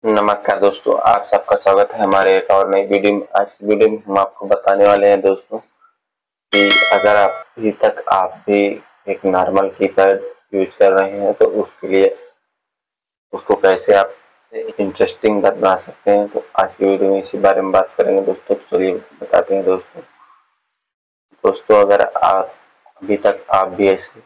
नमस्कार दोस्तों, आप सबका स्वागत है हमारे एक और नई वीडियो में। आज की वीडियो में हम आपको बताने वाले हैं दोस्तों कि अगर आप अभी तक आप भी एक नॉर्मल कीपैड यूज कर रहे हैं तो उसके लिए उसको कैसे आप इंटरेस्टिंग बना सकते हैं। तो आज की वीडियो में इसी बारे में बात करेंगे दोस्तों। तो चलिए बताते हैं दोस्तों अगर आप अभी तक आप भी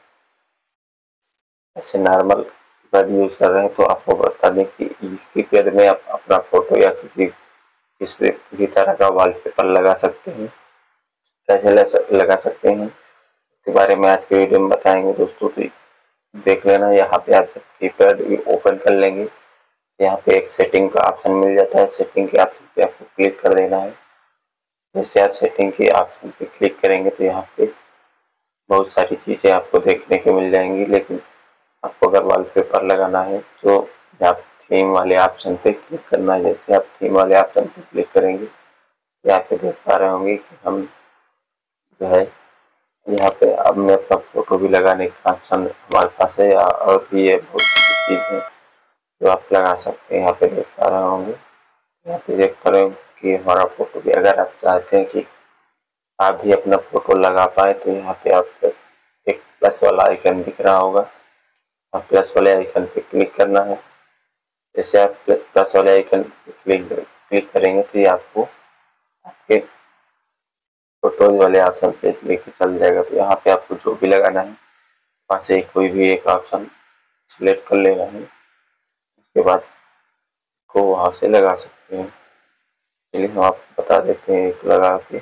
ऐसे नॉर्मल कीपैड यूज कर रहे हैं तो आपको बता दें कि इस कीपैड में आप अपना फोटो या किसी भी तरह का वॉलपेपर लगा सकते हैं। कैसे लगा सकते हैं इसके बारे में आज के वीडियो में बताएंगे दोस्तों। तो देख लेना, यहाँ पे आप जब कीपैड ओपन कर लेंगे, यहाँ पे एक सेटिंग का ऑप्शन मिल जाता है। सेटिंग के ऑप्शन पे आपको क्लिक कर देना है। जैसे आप सेटिंग के ऑप्शन पे क्लिक करेंगे तो यहाँ पे बहुत सारी चीज़ें आपको देखने को मिल जाएंगी, लेकिन आपको अगर वॉलपेपर लगाना है तो आप थीम वाले ऑप्शन पे क्लिक करना है। जैसे आप थीम वाले ऑप्शन पे क्लिक करेंगे, यहाँ पे देख पा रहे होंगे कि हम जो है यहाँ पे अब मैं अपना फोटो भी लगाने का ऑप्शन हमारे पास है, या और भी ये बहुत सी चीज़ है जो आप लगा सकते हैं। यहाँ पे देख पा रहे होंगे, यहाँ पे देख पा रहे होंगे कि हमारा फोटो भी अगर आप चाहते हैं कि आप भी अपना फोटो लगा पाए तो यहाँ पे आप एक प्लस वाला आइकन दिख रहा होगा, आप प्लस वाले आइकन पे क्लिक करना है। जैसे आप प्लस वाले आइकन पे क्लिक करेंगे तो ये आपको आपके फोटोज वाले ऑप्शन पे लेके चल जाएगा। तो यहाँ पे आपको जो भी लगाना है वहाँ से कोई भी एक ऑप्शन सिलेक्ट कर लेना है, उसके बाद को वहाँ से लगा सकते हैं। चलिए हम आपको बता देते हैं एक लगा के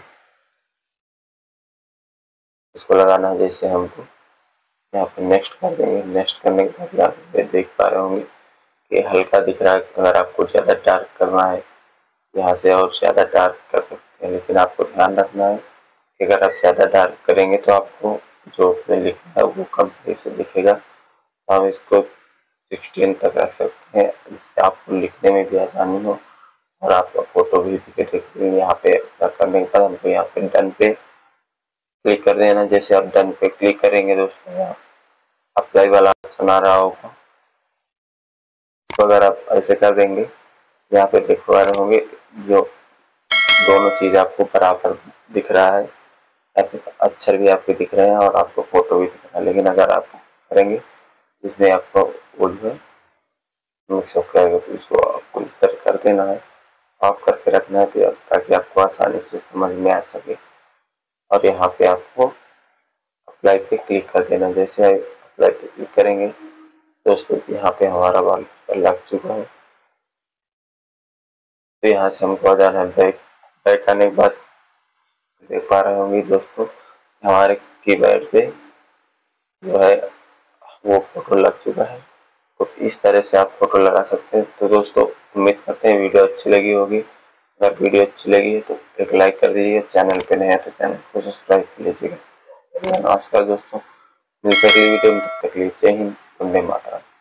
इसको लगाना है। जैसे हमको यहाँ पे नेक्स्ट कर देंगे। नेक्स्ट करने के बाद यहाँ पे देख पा रहे होंगे कि हल्का दिख रहा है। अगर आपको ज़्यादा डार्क करना है यहाँ से और ज़्यादा डार्क कर सकते हैं, लेकिन आपको ध्यान रखना है कि अगर आप ज़्यादा डार्क करेंगे तो आपको जो उसमें लिखना है वो कम सही से दिखेगा। तो हम इसको 16 तक रख सकते हैं, जिससे आपको लिखने में भी आसानी हो और आपका फोटो भी दिखे। देखिए यहाँ पे करने के बाद हमको यहाँ पे डन पे क्लिक कर देना। जैसे आप डन पे क्लिक करेंगे दोस्तों, यहाँ अप्लाई वाला ऑप्शन आ रहा होगा, इसको अगर आप ऐसे कर देंगे, यहाँ पे देख पा रहे होंगे जो दोनों चीज़ आपको बराबर दिख रहा है, अक्षर भी आपके दिख रहे हैं और आपको फोटो भी दिख रहा है। लेकिन अगर आप करेंगे इसमें आपको वो जो है मिक्स अप करेगा, तो इसको आपको इस तरह कर देना है, ऑफ करके रखना है ताकि आपको आसानी से समझ में आ सके। और यहाँ पे आपको अप्लाई पे क्लिक कर देना। जैसे अप्लाई पे क्लिक करेंगे दोस्तों यहाँ पे हमारा वॉलपेपर लग चुका है। तो यहाँ से हमको आ जाना है बैक आने के बाद देख पा रहे होंगे दोस्तों हमारे कीबोर्ड पे जो है वो फोटो लग चुका है। तो इस तरह से आप फोटो लगा सकते हैं। तो दोस्तों उम्मीद करते हैं वीडियो अच्छी लगी होगी। अगर वीडियो अच्छी लगी है तो एक लाइक कर दीजिए, चैनल पे नए हैं तो चैनल को सब्सक्राइब कर लीजिएगा। नमस्कार दोस्तों, मिलते हैं अगली वीडियो में, तब तक के लिए जय हिंद, वंदे मातरम।